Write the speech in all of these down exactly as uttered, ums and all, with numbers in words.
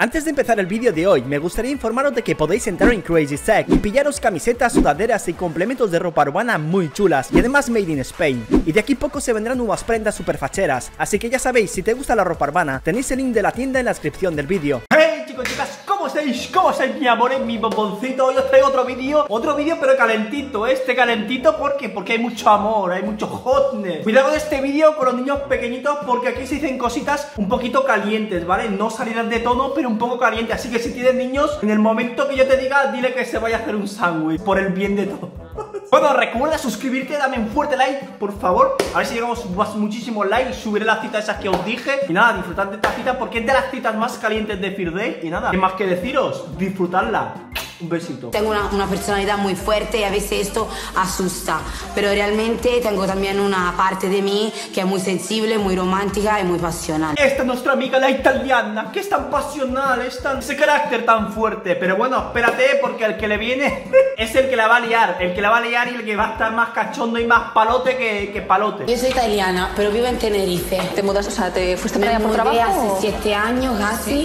Antes de empezar el vídeo de hoy, me gustaría informaros de que podéis entrar en Crazy Sec y pillaros camisetas, sudaderas y complementos de ropa urbana muy chulas y además made in Spain. Y de aquí poco se vendrán nuevas prendas super facheras, así que ya sabéis, si te gusta la ropa urbana, tenéis el link de la tienda en la descripción del vídeo. ¡Hey chicos, chicas! ¿Cómo estáis? ¿Cómo estáis, mi amor, mi bomboncito? Hoy os traigo otro vídeo, otro vídeo pero calentito, este calentito, ¿por qué? Porque hay mucho amor, hay mucho hotness. Cuidado de este vídeo con los niños pequeñitos porque aquí se dicen cositas un poquito calientes, ¿vale? No salidas de tono, pero un poco calientes, así que si tienes niños, en el momento que yo te diga, dile que se vaya a hacer un sándwich, por el bien de todos. Bueno, recuerda suscribirte, dame un fuerte like, por favor. A ver si llegamos más, muchísimos likes. Subiré las citas esas que os dije. Y nada, disfrutad de esta cita porque es de las citas más calientes de First Day. Y nada, ¿qué más que deciros? Disfrutadla. Un besito. Tengo una, una personalidad muy fuerte y a veces esto asusta, pero realmente tengo también una parte de mí que es muy sensible, muy romántica y muy pasional. Esta es nuestra amiga la italiana, que es tan pasional, es tan, ese carácter tan fuerte. Pero bueno, espérate porque el que le viene es el que la va a liar, el que la va a liar y el que va a estar más cachondo y más palote que, que palote. Yo soy italiana, pero vivo en Tenerife. ¿Te mudas? O sea, ¿te fuiste para allá por Me trabajo? mudé hace o... siete años casi. ¿Sí?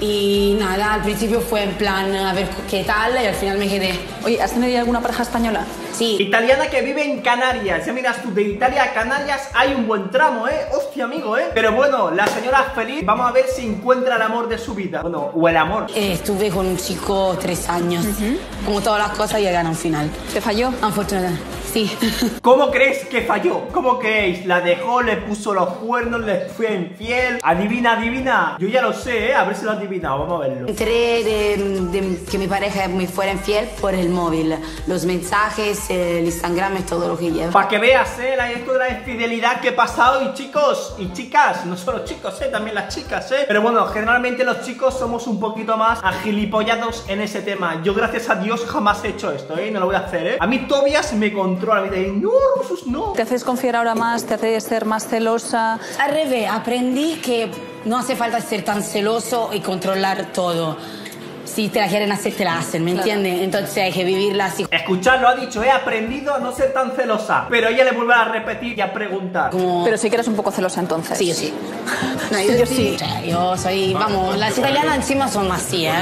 Y nada, al principio fue en plan a ver qué tal y al final me quedé. Oye, ¿has tenido alguna pareja española? Sí. Italiana que vive en Canarias. Ya miras tú, de Italia a Canarias hay un buen tramo, ¿eh? Hostia, amigo, ¿eh? Pero bueno, la señora feliz, vamos a ver si encuentra el amor de su vida. Bueno, o el amor. Eh, estuve con un chico tres años. Uh-huh. Como todas las cosas llegan a un final. ¿Te falló? Afortunadamente. Sí. ¿Cómo crees que falló? ¿Cómo creéis? La dejó, le puso los cuernos, le fue infiel. Adivina, adivina. Yo ya lo sé, ¿eh? A ver si lo has adivinado, vamos a verlo. Entré de, de que mi pareja me fuera infiel por el móvil. Los mensajes, el Instagram y todo lo que lleva. Para que veas, ¿eh? La, esto de la infidelidad que he pasado. Y chicos, y chicas, no solo chicos, ¿eh? También las chicas, ¿eh? Pero bueno, generalmente los chicos somos un poquito más agilipollados en ese tema. Yo, gracias a Dios, jamás he hecho esto, ¿eh? No lo voy a hacer, ¿eh? A mí Tobias me controla. Me dice, no, Rusus, no. ¿Te haces confiar ahora más? ¿Te haces ser más celosa? Al revés, aprendí que no hace falta ser tan celoso y controlar todo. Si te la quieren hacer, te la hacen, ¿me claro. entiendes? Entonces hay que vivirla así. Escuchad, lo ha dicho, he aprendido a no ser tan celosa. Pero ella le vuelve a repetir y a preguntar. Como... Pero sí que eres un poco celosa entonces. Sí, yo sí. No, yo, yo sí. sí. Yo soy, vamos, las italianas encima son así, ¿eh?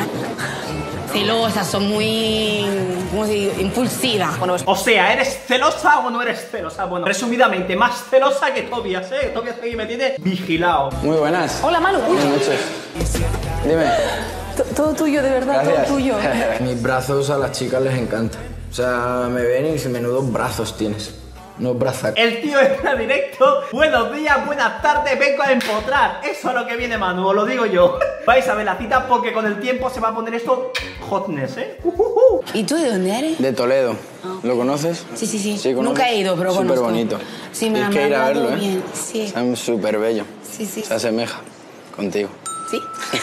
Celosas, son muy, ¿cómo se dice? Impulsivas. Bueno, o sea, ¿eres celosa o no eres celosa? Bueno, resumidamente, más celosa que Tobias, ¿eh? Tobias aquí me tiene vigilado. Muy buenas. Hola, Manu. Buenas noches. Dime. Todo tuyo, de verdad, Gracias. todo tuyo. Mis brazos a las chicas les encanta. O sea, me ven y dicen, menudos brazos tienes. No brazos. El tío está directo. Buenos días, buenas tardes, vengo a empotrar. Eso es lo que viene, Manu, os lo digo yo. Vais a ver la cita porque con el tiempo se va a poner esto hotness, ¿eh? Uh, uh, uh. ¿Y tú de dónde eres? De Toledo. ¿Lo conoces? Sí, sí, sí. ¿Sí Nunca he ido, pero conozco. Súper bonito. Sí, me Tienes han que ir a verlo, ¿eh? bien. Sí. Es súper bello. Sí, sí. Se asemeja contigo. Sí.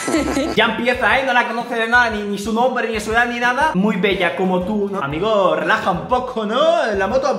Ya empieza, ¿eh? No la conoce de nada, ni, ni su nombre, ni su edad, ni nada. Muy bella como tú, ¿no? Amigo, relaja un poco, ¿no? La moto...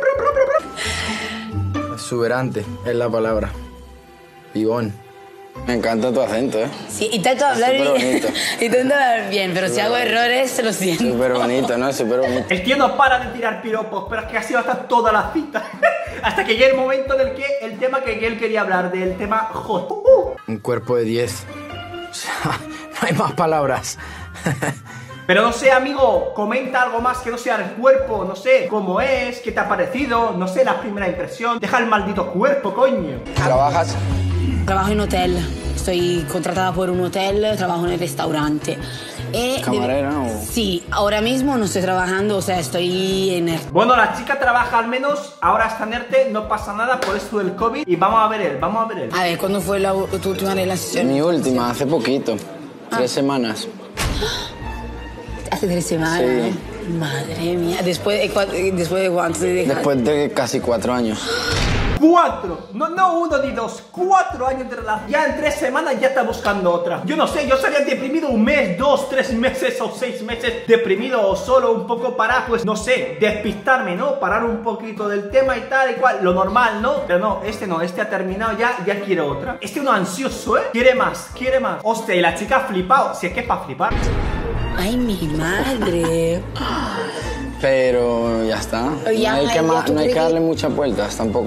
Exuberante es la palabra. Pibón. Me encanta tu acento, ¿eh? Sí, intento hablar bien. Intento hablar bien, pero super si hago bonito. Errores, lo siento. Súper bonito, ¿no? Súper bonito. El tío no para de tirar piropos, pero es que así va a estar toda la cita. Hasta que llegue el momento del que el tema que él quería hablar, del tema hot. Uh. Un cuerpo de diez. O sea, no hay más palabras. Pero no sé, amigo, comenta algo más que no sea el cuerpo, no sé cómo es, qué te ha parecido, no sé, la primera impresión. Deja el maldito cuerpo, coño. ¿Trabajas? Trabajo en hotel, estoy contratada por un hotel, trabajo en el restaurante. Eh, ¿Camarera de... o...? Sí, ahora mismo no estoy trabajando, o sea, estoy en ERTE. Bueno, la chica trabaja al menos, ahora está en ERTE, no pasa nada por esto del COVID. Y vamos a ver él, vamos a ver él. A ver, ¿cuándo fue la, tu última relación? Mi última, hace poquito, ah. tres semanas. Hace tres semanas. Sí. Madre mía. ¿Después de, después de cuánto te dejaste? Después de casi cuatro años. Cuatro, no, no uno ni dos, cuatro años de relación. Ya en tres semanas ya está buscando otra. Yo no sé, yo estaría deprimido un mes, dos, tres meses o seis meses deprimido o solo un poco para, pues no sé, despistarme, ¿no? Parar un poquito del tema y tal y cual, lo normal, ¿no? Pero no, este no, este ha terminado ya, ya quiere otra. Este uno ansioso, ¿eh? Quiere más, quiere más. Hostia, y la chica ha flipado, si es que es para flipar. Ay, mi madre. Pero ya está. Ya, no hay que, ya, no hay que crees... darle muchas vueltas tampoco.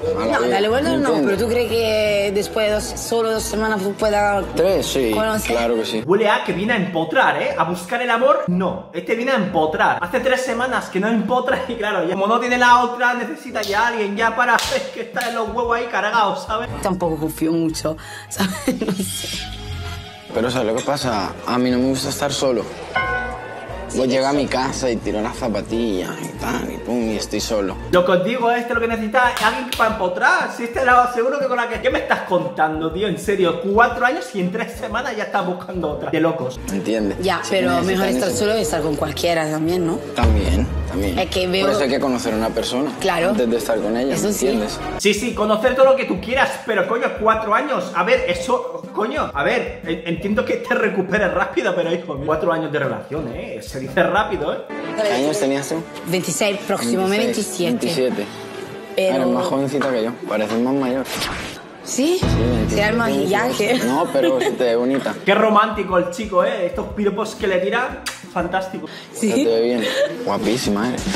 a la No, vida, dale vuelta ¿me no, entiendes? pero ¿tú crees que después de dos, solo dos semanas pueda Tres, sí, conocer? claro que sí. Huele a que viene a empotrar, ¿eh? A buscar el amor, no. Este viene a empotrar. Hace tres semanas que no empotra y claro, ya como no tiene la otra, necesita ya a alguien ya para... Es que está en los huevos ahí cargados, ¿sabes? Tampoco confío mucho, ¿sabes? No sé. Pero ¿sabes lo que pasa? A mí no me gusta estar solo. Pues llega a mi casa y tiro las zapatillas y tal, y pum, y estoy solo. Lo que os digo, este lo que necesita es alguien para empotrar. Si este lado seguro que con la que... ¿Qué me estás contando, tío? En serio, cuatro años y en tres semanas ya estás buscando otra. De locos. ¿Me entiendes? Ya, Sí, pero necesitan mejor estar eso. solo que estar con cualquiera también, ¿no? También, también. Es que veo- Por eso hay que conocer a una persona. Claro. Antes de estar con ella, Eso ¿me sí. entiendes? Sí, sí, conocer todo lo que tú quieras, pero coño, cuatro años. A ver, eso, coño, a ver, en- entiendo que te recuperes rápido, pero hijo, cuatro años de relación, ¿eh? Se dice rápido, ¿eh? ¿Qué años tenías tú? veintiséis, próximo mes veintiséis, veintisiete. veintisiete. Pero... Eres más jovencita que yo, pareces más mayor. ¿Sí? Sí, veintisiete, Será el maquillaje. veintiocho. No, pero se te ve bonita. Qué romántico el chico, ¿eh? Estos piropos que le tira, fantástico. Se te ve bien. Guapísima eres.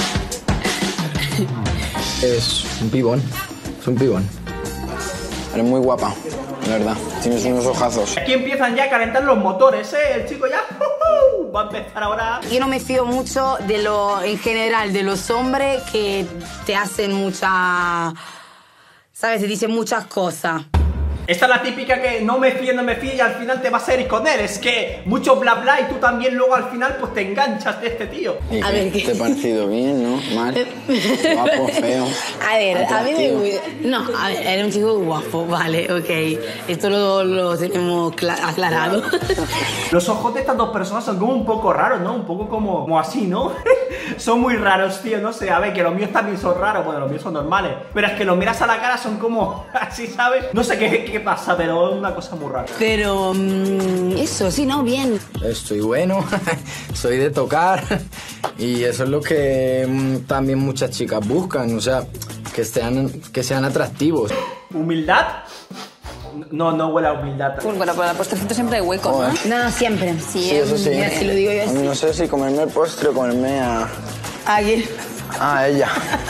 Es un pibón. Es un pibón. Eres muy guapa, la verdad. Tienes unos ojazos. Aquí empiezan ya a calentar los motores, ¿eh? El chico ya ¡uh! va a empezar ahora. Yo no me fío mucho de lo, en general, de los hombres que te hacen mucha... ¿Sabes? Te dicen muchas cosas. Esta es la típica que no me fío, no me fío y al final te vas a ir con él. Es que mucho bla bla y tú también luego al final pues te enganchas de este tío. ¿Y A qué? ver, ¿qué? ¿Te ha parecido bien, no? Mal. Guapo, feo. A ver, a mí me atractivo. gusta... No, a ver, era un chico guapo, vale, ok. Esto lo, lo tenemos cla- aclarado. Los ojos de estas dos personas son como un poco raros, ¿no? Un poco como, como así, ¿no? Son muy raros, tío, no sé. A ver, que los míos también son raros. Bueno, los míos son normales. Pero es que los miras a la cara son como así, ¿sabes? No sé qué, qué pasa, pero es una cosa muy rara. Pero... mm, eso, sí, ¿no? Bien. Estoy bueno, soy de tocar y eso es lo que mm, también muchas chicas buscan, o sea, que sean, que sean atractivos. ¿Humildad? No, no huele a humildad. Pues bueno, para el postrecito siempre hay huecos, ¿no? Joder. No, no, siempre. Sí, Sí, eso sí. mira, si lo digo yo A mí así. no sé si comerme el postre o comerme a... Aquí. a ella.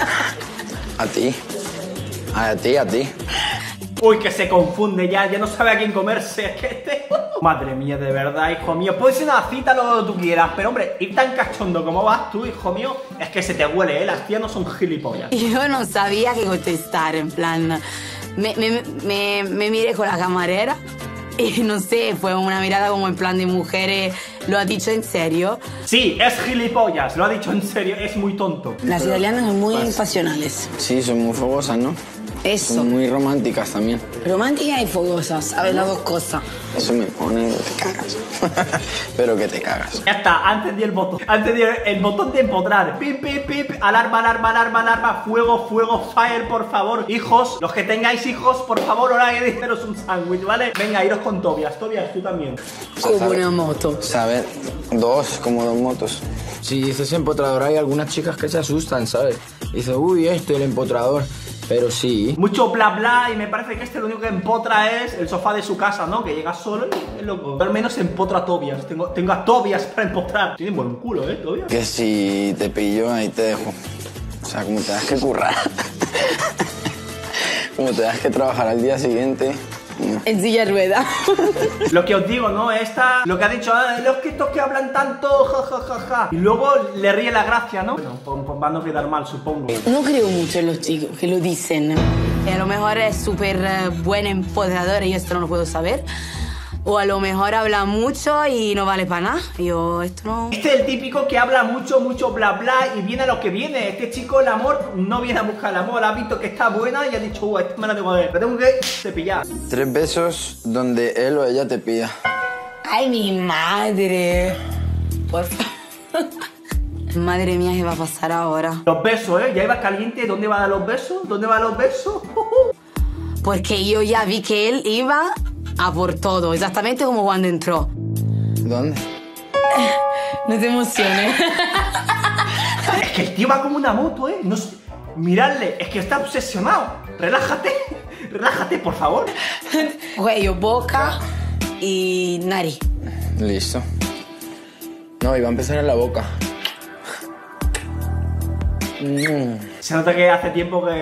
A ti. A ti, a ti. Uy, que se confunde ya, ya no sabe a quién comerse. Es que este... Madre mía, de verdad, hijo mío. Puede ser una cita lo que tú quieras, pero hombre, ir tan cachondo como vas tú, hijo mío, es que se te huele, ¿eh? Las tías no son gilipollas. Yo no sabía qué contestar, en plan... Me, me, me, me miré con la camarera y no sé, fue una mirada como en plan de mujeres, ¿lo ha dicho en serio? Sí, es gilipollas, lo ha dicho en serio, es muy tonto. Las italianas son muy pasionales. Sí, son muy fogosas, ¿no? Eso. Son muy románticas también. Románticas y fogosas, ¿sabes? Las dos cosas. Eso me pone que te cagas. Pero que te cagas. Ya está, antes di el botón, antes di el botón de empotrar. Pip, pip, pip, alarma, alarma, alarma, alarma, fuego, fuego, fire, por favor. Hijos, los que tengáis hijos, por favor, ahora hay que haceros un sándwich, ¿vale? Venga, iros con Tobias, Tobias, tú también. Como una moto. ¿Sabes? Dos, como dos motos. Si dices empotrador, hay algunas chicas que se asustan, ¿sabes? Dice, uy, este, el empotrador. Pero sí. Mucho bla bla y me parece que este lo único que empotra es el sofá de su casa, ¿no? Que llega solo y es loco. Yo al menos empotra a Tobias. Tengo, tengo a Tobias para empotrar. Tiene buen culo, ¿eh, Tobias? Que si te pillo, ahí te dejo. O sea, como te das que currar. Como te das que trabajar al día siguiente. En silla de rueda. Lo que os digo, ¿no? Esta, lo que ha dicho, ah, los que estos que hablan tanto, ja, ja, ja, ja. Y luego le ríe la gracia, ¿no? Bueno, pues, pues va a no quedar mal, supongo. No creo mucho en los chicos que lo dicen. A lo mejor es súper eh, buen empodrador y esto no lo puedo saber. O a lo mejor habla mucho y no vale para nada. Yo, esto no... Este es el típico que habla mucho, mucho bla bla y viene a lo que viene. Este chico, el amor, no viene a buscar el amor. Ha visto que está buena y ha dicho, uh, esto me la tengo que ver. La tengo que cepillar. Tres besos donde él o ella te pida. ¡Ay, mi madre! Por favor. Madre mía, ¿qué va a pasar ahora? Los besos, ¿eh? Ya iba caliente. ¿Dónde va a dar los besos? ¿Dónde va a dar los besos? Porque yo ya vi que él iba a por todo, exactamente como cuando entró. ¿Dónde? No te emociones. Es que el tío va como una moto, ¿eh? No sé. Miradle, es que está obsesionado. Relájate, relájate, por favor. Cuello, boca y nariz. Listo. No, iba a empezar en la boca. Mm. Se nota que hace tiempo que,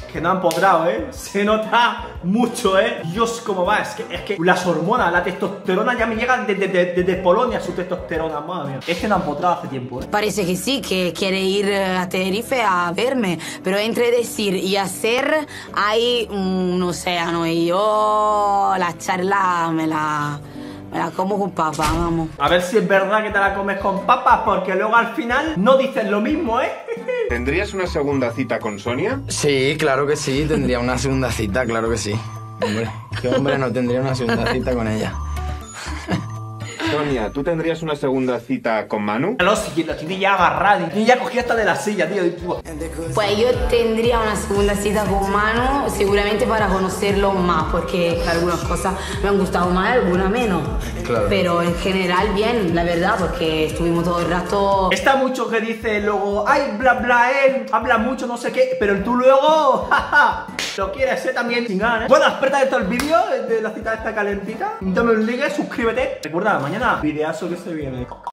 que no han empotrado, ¿eh? Se nota mucho, ¿eh? Dios, cómo va. Es que, es que las hormonas, la testosterona ya me llegan desde, desde, desde Polonia, su testosterona, madre mía. Este no ha empotrado hace tiempo, ¿eh? Parece que sí, que quiere ir a Tenerife a verme, pero entre decir y hacer hay un océano y yo la charla me la... Me la como con papas, vamos. A ver si es verdad que te la comes con papas, porque luego al final no dices lo mismo, ¿eh? ¿Tendrías una segunda cita con Sonia? Sí, claro que sí, tendría una segunda cita, claro que sí. Hombre, qué hombre no tendría una segunda cita con ella. Sonia, ¿tú tendrías una segunda cita con Manu? No, si lo tiene ya agarrado, y ya cogió hasta de la silla, tío. Pues yo tendría una segunda cita con Manu, seguramente para conocerlo más, porque algunas cosas me han gustado más, algunas menos. Claro. Pero en general bien, la verdad, porque estuvimos todo el rato... Está mucho que dice luego, ay, bla, bla, él habla mucho, no sé qué, pero tú luego, jaja, lo quieres ser también sin ganas, ¿eh? Bueno, espera de todo el vídeo de la cita esta calentita. Dame un like, suscríbete. Recuerda, mañana videazo que se viene.